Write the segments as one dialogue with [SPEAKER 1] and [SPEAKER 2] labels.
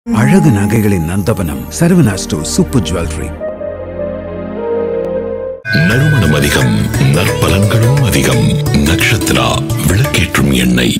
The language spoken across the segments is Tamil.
[SPEAKER 1] அழகு நகைகளின் நந்தவனம் சரவணா ஸ்டோர் சூப்பர் ஜுவல்லரி.
[SPEAKER 2] நறுமணம் அதிகம், நற்பலன்களும் அதிகம். நக்ஷத்ரா விளக்கேற்றும் எண்ணெய்.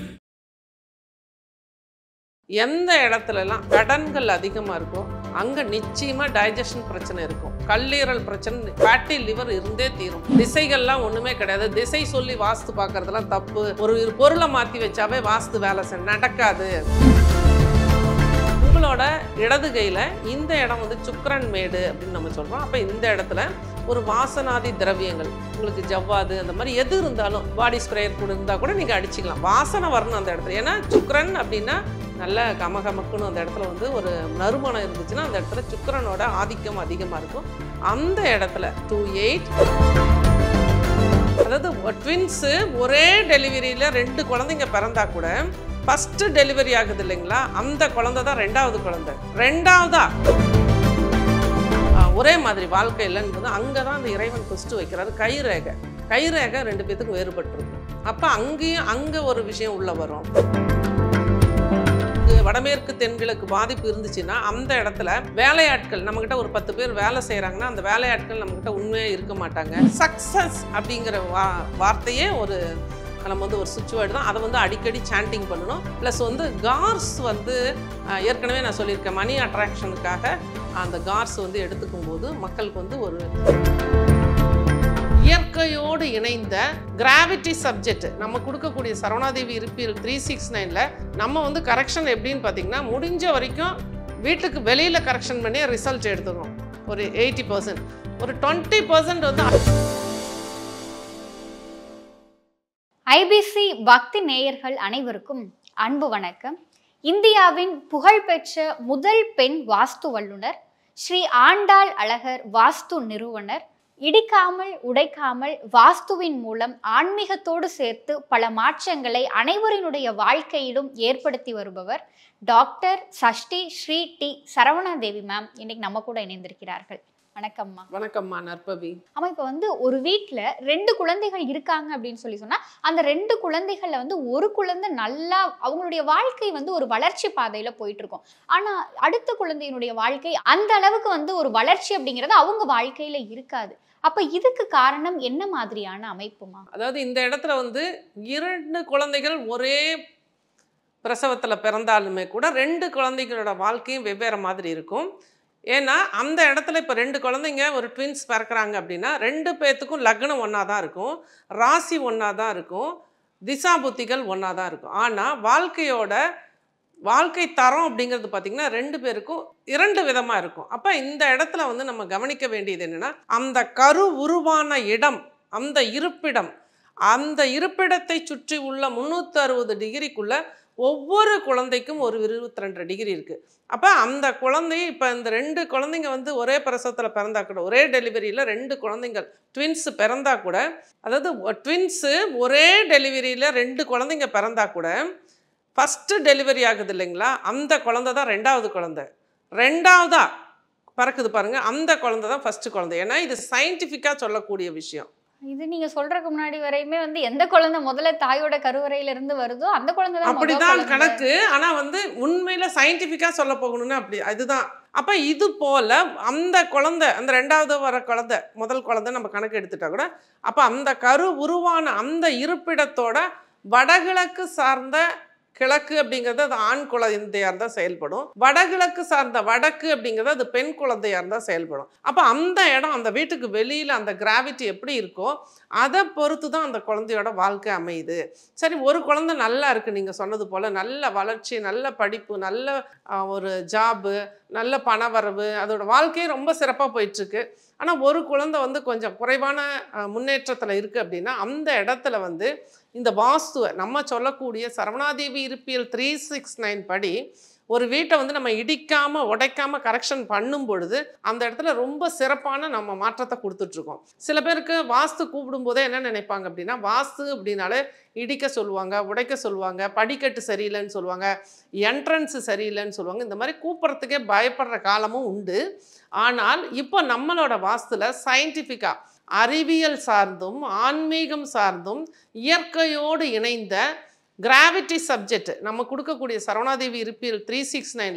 [SPEAKER 3] எந்த இடத்துலலாம் கடன்கள் அதிகமாக இருக்கும் அங்கே நிச்சயமாக டைஜஷன் பிரச்சனை இருக்கும், கல்லீரல் பிரச்சனை, ஃபேட்டி லிவர் இருந்தே தீரும். திசைகள்லாம் ஒன்றுமே கிடையாது. திசை சொல்லி வாஸ்து பார்க்கறதுலாம் தப்பு. ஒரு பொருளை மாற்றி வச்சாவே வாஸ்து வேலை நடக்காது. உங்களோட இடது கையில் இந்த இடம் வந்து சுக்கிரன் மேடு அப்படின்னு நம்ம சொல்கிறோம். அப்போ இந்த இடத்துல ஒரு வாசனாதி திரவியங்கள், உங்களுக்கு ஜவ்வாது அந்த மாதிரி எது இருந்தாலும், பாடி ஸ்ப்ரேயர் கூட இருந்தால் கூட நீங்கள் அடிச்சிக்கலாம். வாசனை வரணும் அந்த இடத்துல. ஏன்னா சுக்கிரன் அப்படின்னா நல்ல கமகமக்குன்னு அந்த இடத்துல வந்து ஒரு நறுமணம் இருந்துச்சுன்னா அந்த இடத்துல சுக்கிரனோட ஆதிக்கம் அதிகமாக இருக்கும். அந்த இடத்துல 28, அதாவது ட்வின்ஸு ஒரே டெலிவரியில் 2 குழந்தைங்க பிறந்தா கூட ஃபஸ்ட்டு டெலிவரி ஆகுது இல்லைங்களா, அந்த குழந்தை தான் 2வது குழந்தை. 2வதா ஒரே மாதிரி வாழ்க்கை இல்லைன்னு அங்கே தான் அந்த இறைவன் ஃபஸ்ட்டு வைக்கிறாரு. கைரேகை 2 பேத்துக்கும் வேறுபட்டுருக்கும். அப்போ அங்கே ஒரு விஷயம் உள்ள வரும். வடமேற்கு தென்கிழக்கு பாதிப்பு இருந்துச்சுன்னா அந்த இடத்துல வேலையாட்கள் நம்மகிட்ட ஒரு 10 பேர் வேலை செய்கிறாங்கன்னா அந்த வேலையாட்கள் நம்மகிட்ட உண்மையாக இருக்க மாட்டாங்க. சக்ஸஸ் அப்படிங்கிற வார்த்தையே நம்ம வந்து ஒரு சுவிட்ச் வேர்டு தான். அதை வந்து அடிக்கடி சாண்டிங் பண்ணணும். ப்ளஸ் வந்து கார்ஸ் வந்து ஏற்கனவே நான் சொல்லியிருக்கேன், மணி அட்ராக்ஷனுக்காக அந்த கார்ஸ் வந்து எடுத்துக்கும் போது மக்களுக்கு வந்து ஒரு இயற்கையோடு இணைந்த கிராவிட்டி சப்ஜெக்ட் நம்ம கொடுக்கக்கூடிய சரவணாதேவி இருப்பியல் 369ல் நம்ம வந்து கரெக்ஷன் எப்படின்னு பார்த்தீங்கன்னா, முடிஞ்ச வரைக்கும் வீட்டுக்கு வெளியில் கரெக்ஷன் பண்ணி ரிசல்ட் எடுத்துக்கணும். ஒரு 80%, ஒரு 20% வந்து
[SPEAKER 4] ஐபிசி பக்தி நேயர்கள் அனைவருக்கும் அன்பு வணக்கம். இந்தியாவின் புகழ்பெற்ற முதல் பெண் வாஸ்து வல்லுனர், ஸ்ரீ ஆண்டாள் அழகர் வாஸ்து நிறுவனர், இடிக்காமல் உடைக்காமல் வாஸ்துவின் மூலம் ஆன்மீகத்தோடு சேர்த்து பல மாற்றங்களை அனைவரினுடைய வாழ்க்கையிலும் ஏற்படுத்தி வருபவர் doctor Sashti Sri T Saravanadevi ma'am இன்னைக்கு நம்ம கூட இணைந்திருக்கிறார்கள். வணக்கம்மா.
[SPEAKER 3] வணக்கம்மா நற்பவி.
[SPEAKER 4] ஆமா, இப்போ வந்து ஒரு வீட்டில் 2 குழந்தைகள் இருக்காங்க அப்படின்னு சொன்னா அந்த 2 குழந்தைகள்ல வந்து ஒரு குழந்தை நல்லா அவங்களுடைய வாழ்க்கை வந்து ஒரு வளர்ச்சி பாதையில போயிட்டு இருக்கும். ஆனா அடுத்த குழந்தையினுடைய வாழ்க்கை அந்த அளவுக்கு வந்து ஒரு வளர்ச்சி அப்படிங்கிறது அவங்க வாழ்க்கையில இருக்காது. அப்ப இதுக்கு காரணம் என்ன மாதிரியான அமைப்புமா?
[SPEAKER 3] அதாவது இந்த இடத்துல வந்து 2 குழந்தைகள் ஒரே பிரசவத்தில் பிறந்தாலுமே கூட 2 குழந்தைகளோட வாழ்க்கையும் வெவ்வேறு மாதிரி இருக்கும். ஏன்னா அந்த இடத்துல இப்போ 2 குழந்தைங்க ஒரு ட்வின்ஸ் பிறக்கிறாங்க அப்படின்னா 2 பேர்த்துக்கும் லக்னம் ஒன்றா தான் இருக்கும், ராசி ஒன்றா தான் இருக்கும், திசா புத்திகள் ஒன்றா தான் இருக்கும். ஆனால் வாழ்க்கை தரம் அப்படிங்கிறது பார்த்திங்கன்னா 2 பேருக்கும் 2 விதமாக இருக்கும். அப்போ இந்த இடத்துல வந்து நம்ம கவனிக்க வேண்டியது என்னென்னா, அந்த கரு உருவான இடம், அந்த இருப்பிடத்தை சுற்றி உள்ள 360 டிகிரிக்குள்ளே ஒவ்வொரு குழந்தைக்கும் ஒரு 22 டிகிரி இருக்குது. அப்போ அந்த குழந்தைய இப்போ இந்த 2 குழந்தைங்க வந்து ஒரே பிரசவத்தில் பிறந்தா கூட, ஒரே டெலிவரியில் 2 குழந்தைங்கள் ட்வின்ஸ் பிறந்தா கூட, அதாவது ட்வின்ஸு ஒரே டெலிவரியில் 2 குழந்தைங்க பிறந்தா கூட ஃபஸ்ட்டு டெலிவரி ஆகுது இல்லைங்களா, அந்த குழந்தை தான் 2வது குழந்தை. 2வதா பிறக்குது பாருங்கள், அந்த குழந்தை தான் ஃபஸ்ட்டு குழந்தை. ஏன்னா இது சயின்டிஃபிக்காக சொல்லக்கூடிய விஷயம்.
[SPEAKER 4] இது நீங்க சொல்றதுக்கு முன்னாடி வரையுமே வந்து எந்த குழந்தை முதல்ல தாயோட கருவறையில இருந்து வருதோ அந்த குழந்தை தான்
[SPEAKER 3] அப்படிதான் கணக்கு. ஆனா வந்து உண்மையில சயின்டிஃபிக்கா சொல்ல போகணும்னா அப்படி அதுதான். அப்ப இது போல அந்த குழந்தை, அந்த 2வது வர குழந்தை, முதல் குழந்தை நம்ம கணக்கு எடுத்துட்டா கூட, அப்ப அந்த கரு உருவான அந்த இருப்பிடத்தோட வடகிழக்கு சார்ந்த, கிழக்கு அப்படிங்கிறது அது ஆண் குழந்தையா இருந்தால் செயல்படும், வடகிழக்கு சார்ந்த வடக்கு அப்படிங்கிறது அது பெண் குழந்தையா இருந்தால் செயல்படும். அப்போ அந்த இடம், அந்த வீட்டுக்கு வெளியில் அந்த கிராவிட்டி எப்படி இருக்கோ அதை பொறுத்து தான் அந்த குழந்தையோட வாழ்க்கை அமையுது. சரி, ஒரு குழந்தை நல்லா இருக்குது, நீங்கள் சொன்னது போல் நல்ல வளர்ச்சி, நல்ல படிப்பு, நல்ல ஒரு ஜாபு, நல்ல பணவரவு, அதோட வாழ்க்கையும் ரொம்ப சிறப்பாக போயிட்டுருக்கு. ஆனால் ஒரு குழந்தை வந்து கொஞ்சம் குறைவான முன்னேற்றத்தில் இருக்குது அப்படின்னா அந்த இடத்துல வந்து இந்த வாஸ்துவை நம்ம சொல்லக்கூடிய சரவணாதேவி இருப்பியல் 369 படி ஒரு வீட்டை வந்து நம்ம இடிக்காமல் உடைக்காமல் கரெக்ஷன் பண்ணும் பொழுது அந்த இடத்துல ரொம்ப சிறப்பான நம்ம மாற்றத்தை கொடுத்துட்ருக்கோம். சில பேருக்கு வாஸ்து கூப்பிடும்போதே என்ன நினைப்பாங்க அப்படின்னா, வாஸ்து அப்படின்னாலே இடிக்க சொல்லுவாங்க, உடைக்க சொல்லுவாங்க, படிக்கட்டு சரியில்லைன்னு சொல்லுவாங்க, என்ட்ரன்ஸு சரியில்லைன்னு சொல்லுவாங்க. இந்த மாதிரி கூப்பிட்றதுக்கே பயப்படுற காலமும் உண்டு. ஆனால் இப்போ நம்மளோட வாஸ்துல சயின்டிஃபிக்காக அறிவியல் சார்ந்தும் ஆன்மீகம் சார்ந்தும் இயற்கையோடு இணைந்த கிராவிட்டி சப்ஜெக்ட் நம்ம கொடுக்கக்கூடிய சரவணாதேவி இருப்பியல் 369ல்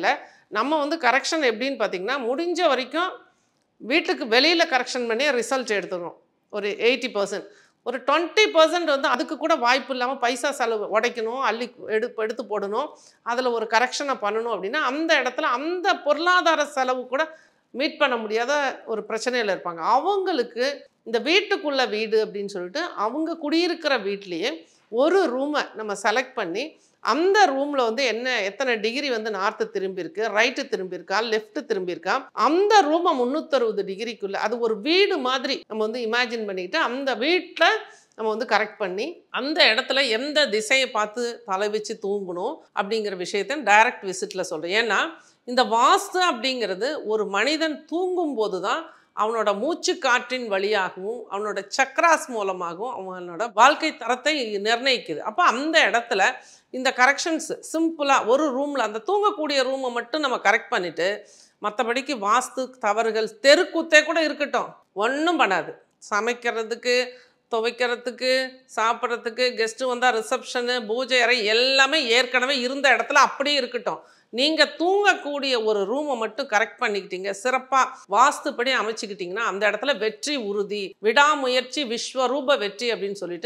[SPEAKER 3] நம்ம வந்து கரெக்ஷன் எப்படின்னு பார்த்தீங்கன்னா, முடிஞ்ச வரைக்கும் வீட்டுக்கு வெளியில் கரெக்ஷன் பண்ணி ரிசல்ட் எடுத்துக்கணும். ஒரு 80%. ஒரு 20% வந்து அதுக்கு கூட வாய்ப்பு இல்லாமல் பைசா செலவு உடைக்கணும், அள்ளி எடுத்து போடணும், அதில் ஒரு கரெக்ஷனை பண்ணணும் அப்படின்னா, அந்த இடத்துல அந்த பொருளாதார செலவு கூட மீட் பண்ண முடியாத ஒரு பிரச்சனையில் இருப்பாங்க. அவங்களுக்கு இந்த வீட்டுக்குள்ள வீடு அப்படின்னு சொல்லிட்டு அவங்க குடியிருக்கிற வீட்லேயே ஒரு ரூமை நம்ம செலக்ட் பண்ணி, அந்த ரூமில் வந்து எத்தனை டிகிரி வந்து நார்த்து திரும்பியிருக்கு, ரைட்டு திரும்பியிருக்கா, லெஃப்ட் திரும்பியிருக்கா, அந்த ரூமை 360 டிகிரிக்குள்ளே அது ஒரு வீடு மாதிரி நம்ம வந்து இமேஜின் பண்ணிக்கிட்டு அந்த வீட்டில் நம்ம வந்து கரெக்ட் பண்ணி அந்த இடத்துல எந்த திசையை பார்த்து தலை வச்சு தூங்கணும் அப்படிங்கிற விஷயத்த டைரக்ட் விசிட்டில் சொல்கிறேன். ஏன்னா இந்த வாஸ்து அப்படிங்கிறது ஒரு மனிதன் தூங்கும் போது தான் அவனோட மூச்சு காற்றின் வழியாகவும் அவனோட சக்ராஸ் மூலமாகவும் அவனோட வாழ்க்கை தரத்தை நிர்ணயிக்குது. அப்போ அந்த இடத்துல இந்த கரெக்ஷன்ஸ் சிம்பிளாக ஒரு ரூமில் அந்த தூங்கக்கூடிய ரூமை மட்டும் நம்ம கரெக்ட் பண்ணிவிட்டு, மற்றபடிக்கு வாஸ்து தவறுகள் தெருக்கூத்தே கூட இருக்கட்டும், ஒன்றும் பண்ணாது. சமைக்கிறதுக்கு, துவைக்கிறதுக்கு, சாப்பிட்றதுக்கு, கெஸ்ட்டு வந்தால் ரிசப்ஷனு, பூஜை அறை எல்லாமே ஏற்கனவே இருந்த இடத்துல அப்படியே இருக்கட்டும். நீங்கள் தூங்கக்கூடிய ஒரு ரூமை மட்டும் கரெக்ட் பண்ணிக்கிட்டீங்க, சிறப்பாக வாஸ்துப்படி அமைச்சிக்கிட்டிங்கன்னா அந்த இடத்துல வெற்றி உறுதி. விடாமுயற்சி விஸ்வரூப வெற்றி அப்படின்னு சொல்லிட்டு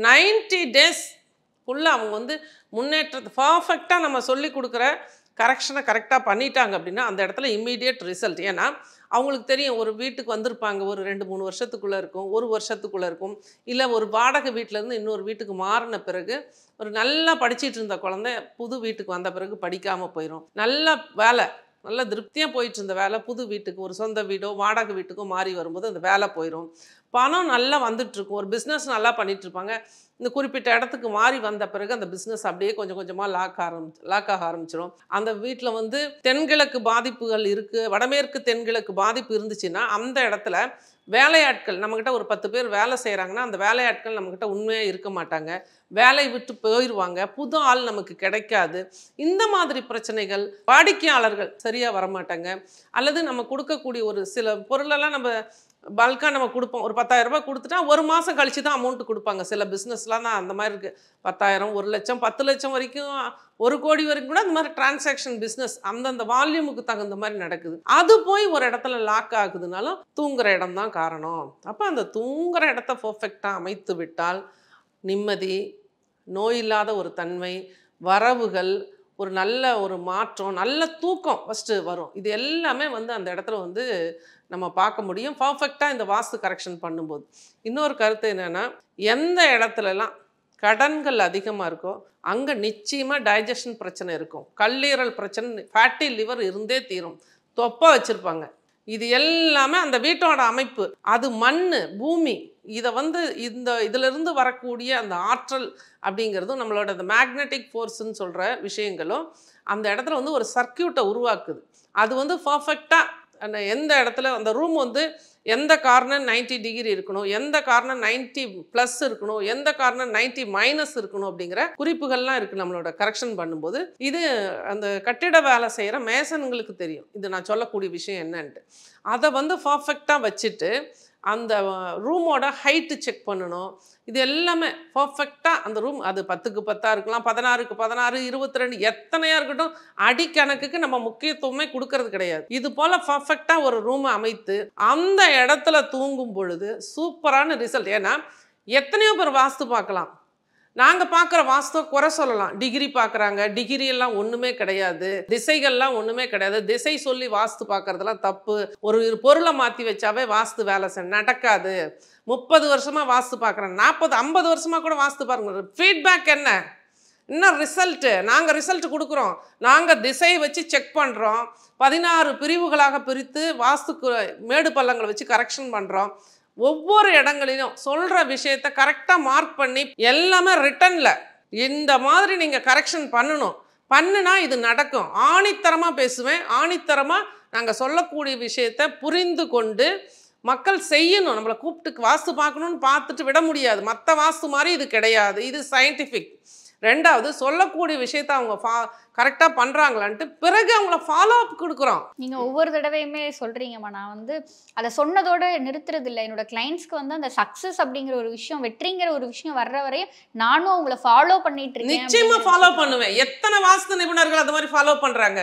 [SPEAKER 3] 90 days ஃபுல்லாக அவங்க வந்து முன்னேற்றத்தை பர்ஃபெக்டாக நம்ம சொல்லி கொடுக்குற கரெக்ஷனை கரெக்டாக பண்ணிட்டாங்க அப்படின்னா அந்த இடத்துல இம்மீடியட் ரிசல்ட். ஏன்னா அவங்களுக்கு தெரியும், ஒரு வீட்டுக்கு வந்திருப்பாங்க, ஒரு 2-3 வருஷத்துக்குள்ளே இருக்கும், 1 வருஷத்துக்குள்ளே இருக்கும், இல்லை ஒரு வாடகை வீட்டிலேருந்து இன்னொரு வீட்டுக்கு மாறின பிறகு ஒரு நல்லா படிச்சுட்டு இருந்த குழந்தை புது வீட்டுக்கு வந்த பிறகு படிக்காமல் போயிடும். நல்ல வேலை, நல்ல திருப்தியாக போயிட்டு இருந்த வேலை புது வீட்டுக்கு, ஒரு சொந்த வீடோ வாடகை வீட்டுக்கோ மாறி வரும்போது அந்த வேலை போயிடும். பணம் நல்லா வந்துட்டுருக்கும், ஒரு பிஸ்னஸ் நல்லா பண்ணிகிட்ருப்பாங்க. இந்த குறிப்பிட்ட இடத்துக்கு மாறி வந்த பிறகு அந்த பிஸ்னஸ் அப்படியே கொஞ்சம் கொஞ்சமாக லாக் ஆக ஆரம்பிச்சிடும். அந்த வீட்டில் வந்து தென்கிழக்கு பாதிப்புகள் இருக்குது, வடமேற்கு தென்கிழக்கு பாதிப்பு இருந்துச்சுன்னா அந்த இடத்துல வேலையாட்கள் நம்மக்கிட்ட ஒரு 10 பேர் வேலை செய்கிறாங்கன்னா அந்த வேலையாட்கள் நம்மக்கிட்ட உண்மையாக இருக்க மாட்டாங்க, வேலை விட்டு போயிடுவாங்க, புது ஆள் நமக்கு கிடைக்காது. இந்த மாதிரி பிரச்சனைகள், வாடிக்கையாளர்கள் சரியாக வரமாட்டாங்க, அல்லது நம்ம கொடுக்கக்கூடிய ஒரு சில பொருளெல்லாம் நம்ம பல்காக நம்ம கொடுப்போம், ஒரு 10,000 ரூபாய் கொடுத்துட்டா 1 மாதம் கழிச்சு தான் அமௌண்ட்டு கொடுப்பாங்க. சில பிஸ்னஸ்லாம் தான் அந்த மாதிரி இருக்குது. 10,000, 1 லட்சம், 10 லட்சம் வரைக்கும், 1 கோடி வரைக்கும் கூட அந்த மாதிரி டிரான்சாக்ஷன் பிஸ்னஸ் அந்தந்த வால்யூமுக்கு தகுந்த மாதிரி நடக்குது. அது போய் ஒரு இடத்துல லாக் ஆகுதுனாலும் தூங்குற இடம் தான் காரணம். அப்போ அந்த தூங்குற இடத்த பர்ஃபெக்டாக அமைத்து விட்டால் நிம்மதி, நோய் இல்லாத ஒரு தன்மை, வரவுகள், ஒரு நல்ல ஒரு மாற்றம், நல்ல தூக்கம் ஃபஸ்ட்டு வரும். இது எல்லாமே வந்து அந்த இடத்துல வந்து நம்ம பார்க்க முடியும் பர்ஃபெக்டாக இந்த வாஸ்து கரெக்ஷன் பண்ணும்போது. இன்னொரு கருத்து என்னென்னா, எந்த இடத்துலலாம் கடன்கள் அதிகமாக இருக்கோ அங்கே நிச்சயமாக டைஜஷன் பிரச்சனை இருக்கும், கல்லீரல் பிரச்சனை, ஃபேட்டி லிவர் இருந்தே தீரும், தொப்பை வச்சுருப்பாங்க. இது எல்லாமே அந்த வீட்டோட அமைப்பு, அது மண், பூமி, இதை வந்து இதிலிருந்து வரக்கூடிய அந்த ஆற்றல் அப்படிங்கிறதும் நம்மளோட அந்த மேக்னெட்டிக் ஃபோர்ஸ்ன்னு சொல்கிற விஷயங்களும் அந்த இடத்துல வந்து ஒரு சர்க்கியூட்டை உருவாக்குது. அது வந்து பர்ஃபெக்டாக அந்த எந்த இடத்துல அந்த ரூம் வந்து எந்த கார்னர் 90 டிகிரி இருக்கணும், எந்த கார்னர் 90+ இருக்கணும், எந்த கார்னர் 90- இருக்கணும் அப்படிங்கிற குறிப்புகள்லாம் இருக்குது நம்மளோட கரெக்ஷன் பண்ணும்போது. இது அந்த கட்டிட வேலை செய்கிற மேசன்களுக்கு தெரியும் இது நான் சொல்லக்கூடிய விஷயம் என்னன்ட்டு. அதை வந்து பர்ஃபெக்டாக வச்சுட்டு அந்த ரூமோட ஹைட்டு செக் பண்ணணும். இது எல்லாமே பர்ஃபெக்டாக அந்த ரூம் அது 10க்கு 10 இருக்கலாம், 16க்கு 16, 22 எத்தனையாக இருக்கட்டும், அடிக்கணக்குக்கு நம்ம முக்கியத்துவமே கொடுக்கறது கிடையாது. இது போல் பர்ஃபெக்டாக ஒரு ரூமை அமைத்து அந்த இடத்துல தூங்கும் பொழுது சூப்பரான ரிசல்ட். ஏன்னா எத்தனையோ பேர் வாஸ்து பார்க்கலாம், நாங்கள் பார்க்குற வாஸ்துவை குறை சொல்லலாம், டிகிரி பார்க்குறாங்க, டிகிரி எல்லாம் ஒன்றுமே கிடையாது, திசைகள்லாம் ஒன்றுமே கிடையாது, திசை சொல்லி வாஸ்து பார்க்குறதெல்லாம் தப்பு, ஒரு பொருளை மாற்றி வச்சாவே வாஸ்து வேலை நடக்காது, 30 வருஷமாக வாஸ்து பார்க்குறேன், 40, 50 வருஷமாக கூட வாஸ்து பாருங்க. ஃபீட்பேக் என்ன? இன்னும் ரிசல்ட்டு நாங்கள் ரிசல்ட் கொடுக்குறோம், நாங்கள் திசையை வச்சு செக் பண்ணுறோம், 16 பிரிவுகளாக பிரித்து வாஸ்துக்கு மேடு பள்ளங்களை வச்சு கரெக்ஷன் பண்ணுறோம். ஒவ்வொரு இடங்களிலும் சொல்கிற விஷயத்தை கரெக்டாக மார்க் பண்ணி எல்லாமே ரிட்டனில் இந்த மாதிரி நீங்கள் கரெக்ஷன் பண்ணணும், பண்ணுனா இது நடக்கும். ஆணித்தரமாக பேசுவேன், ஆணித்தரமாக நாங்கள் சொல்லக்கூடிய விஷயத்தை புரிந்து கொண்டு மக்கள் செய்யணும். நம்மளை கூப்பிட்டு வாஸ்து பார்க்கணுன்னு பார்த்துட்டு விட முடியாது, மற்ற வாஸ்து மாதிரி இது கிடையாது, இது சயின்டிஃபிக். ரெண்டாவது சொல்லக்கூடிய விஷயத்த அவங்க கரெக்டாக பண்ணுறாங்களான்ட்டு பிறகு அவங்கள ஃபாலோ அப் கொடுக்குறோம்.
[SPEAKER 4] நீங்கள் ஒவ்வொரு தடவையுமே சொல்கிறீங்கம்மா, நான் வந்து அதை சொன்னதோடு நிறுத்துறது இல்லை. என்னோட கிளைண்ட்ஸ்க்கு வந்து அந்த சக்ஸஸ் அப்படிங்கிற ஒரு விஷயம், வெற்றிங்கிற ஒரு விஷயம் வர்ற வரையும் நானும் அவங்கள ஃபாலோ பண்ணிட்டு இருக்கேன்.
[SPEAKER 3] நிச்சயமாக ஃபாலோ பண்ணுவேன். எத்தனை வாஸ்து நிபுணர்கள் அது மாதிரி ஃபாலோ பண்ணுறாங்க?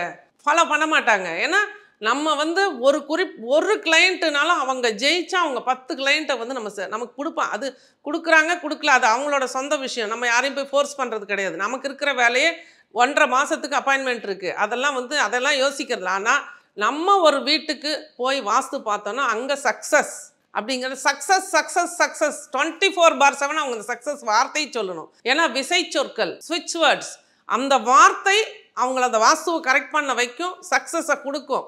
[SPEAKER 3] ஃபாலோ பண்ண மாட்டாங்க. ஏன்னா நம்ம வந்து ஒரு கிளைண்ட்டுனாலும் அவங்க ஜெயிச்சா அவங்க 10 கிளைண்ட்டை வந்து நமக்கு கொடுப்பான். அது கொடுக்குறாங்க கொடுக்கல, அது அவங்களோட சொந்த விஷயம். நம்ம யாரையும் போய் ஃபோர்ஸ் பண்ணுறது கிடையாது. நமக்கு இருக்கிற வேலையே 1.5 மாதத்துக்கு அப்பாயின்மெண்ட் இருக்குது. அதெல்லாம் யோசிக்கிறது. ஆனால் நம்ம ஒரு வீட்டுக்கு போய் வாஸ்து பார்த்தோன்னா அங்கே சக்ஸஸ் அப்படிங்கிறது சக்ஸஸ் 24/7 அவங்க அந்த சக்ஸஸ் வார்த்தை சொல்லணும். ஏன்னா விசை சொற்கள், ஸ்விட்ச் வேர்ட்ஸ், அந்த வார்த்தை அவங்கள அந்த வாஸ்துவை கரெக்ட் பண்ண வைக்கும், சக்ஸஸை கொடுக்கும்.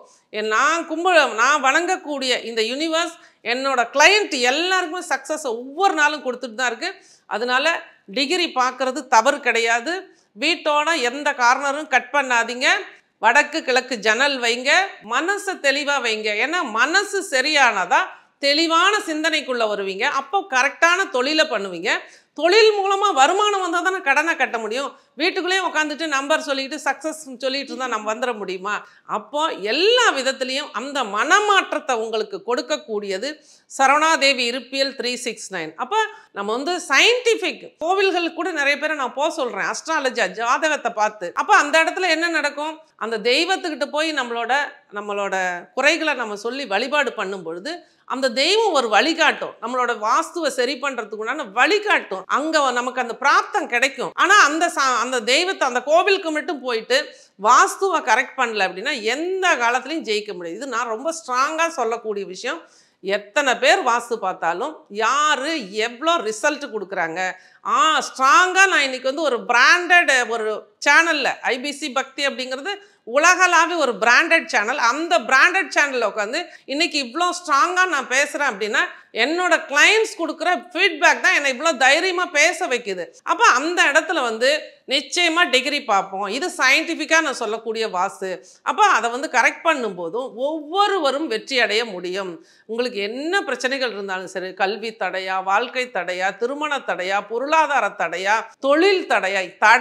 [SPEAKER 3] நான் வணங்கக்கூடிய இந்த யூனிவர்ஸ் என்னோட கிளையண்ட் எல்லாருக்குமே சக்ஸஸை ஒவ்வொரு நாளும் கொடுத்துட்டு தான் இருக்குது. அதனால டிகிரி பார்க்குறது தவறு கிடையாது. வீட்டோட எந்த கார்னரும் கட் பண்ணாதீங்க. வடக்கு கிழக்கு ஜன்னல் வைங்க, மனசை தெளிவாக வைங்க. ஏன்னா மனசு சரியானதா தெளிவான சிந்தனைக்குள்ள வருவீங்க. அப்போ கரெக்டான தொழிலை பண்ணுவீங்க. தொழில் மூலமாக வருமானம் வந்தால் தானே கடனை கட்ட முடியும். வீட்டுக்குள்ளேயே உட்காந்துட்டு நம்பர் சொல்லிக்கிட்டு சக்ஸஸ் சொல்லிட்டு இருந்தால் நம்ம வந்துட முடியுமா? அப்போ எல்லா விதத்துலேயும் அந்த மனமாற்றத்தை உங்களுக்கு கொடுக்கக்கூடியது சரவணாதேவி இருப்பியல் 369. அப்போ நம்ம வந்து சயின்டிஃபிக் கோவில்களுக்கு கூட நிறைய பேரை நான் போக சொல்கிறேன், அஸ்ட்ராலஜி ஜாதகத்தை பார்த்து. அப்போ அந்த இடத்துல என்ன நடக்கும்? அந்த தெய்வத்துக்கிட்ட போய் நம்மளோட குறைகளை நம்ம சொல்லி வழிபாடு பண்ணும் பொழுது அந்த தெய்வம் ஒரு வழிகாட்டும். நம்மளோட வாஸ்துவை சரி பண்ணுறதுக்குண்டான வழிகாட்டும். அங்கே நமக்கு அந்த பிராப்தம் கிடைக்கும். ஆனால் அந்த தெய்வத்தை அந்த கோவிலுக்கு மட்டும் போயிட்டு வாஸ்துவை கரெக்ட் பண்ணல அப்படின்னா எந்த காலத்துலையும் ஜெயிக்க முடியாது. இது நான் ரொம்ப ஸ்ட்ராங்காக சொல்லக்கூடிய விஷயம். எத்தனை பேர் வாஸ்து பார்த்தாலும் யார் எவ்வளோ ரிசல்ட் கொடுக்குறாங்க. ஸ்ட்ராங்காக நான் இன்றைக்கி வந்து ஒரு பிராண்டட் ஒரு சேனலில் ஐபிசி பக்தி அப்படிங்கிறது உலகளாவே ஒரு பிராண்டட் சேனல். அந்த பிராண்டட் சேனலில் உட்காந்து இன்றைக்கி இவ்வளோ ஸ்ட்ராங்காக நான் பேசுகிறேன் அப்படின்னா என்னோட கிளைண்ட்ஸ் கொடுக்குற ஃபீட்பேக் தான் என்னை இவ்வளோ தைரியமாக பேச வைக்குது. அப்போ அந்த இடத்துல வந்து நிச்சயமாக டிகிரி பார்ப்போம். இது சயின்டிஃபிக்காக நான் சொல்லக்கூடிய வாஸ்து. அப்போ அதை வந்து கரெக்ட் பண்ணும்போதும் ஒவ்வொருவரும் வெற்றி அடைய முடியும். உங்களுக்கு என்ன பிரச்சனைகள் இருந்தாலும் சரி, கல்வி தடையா, வாழ்க்கை தடையா, திருமண தடையா, பொருளாதார தடையா, தொழில் தடையா,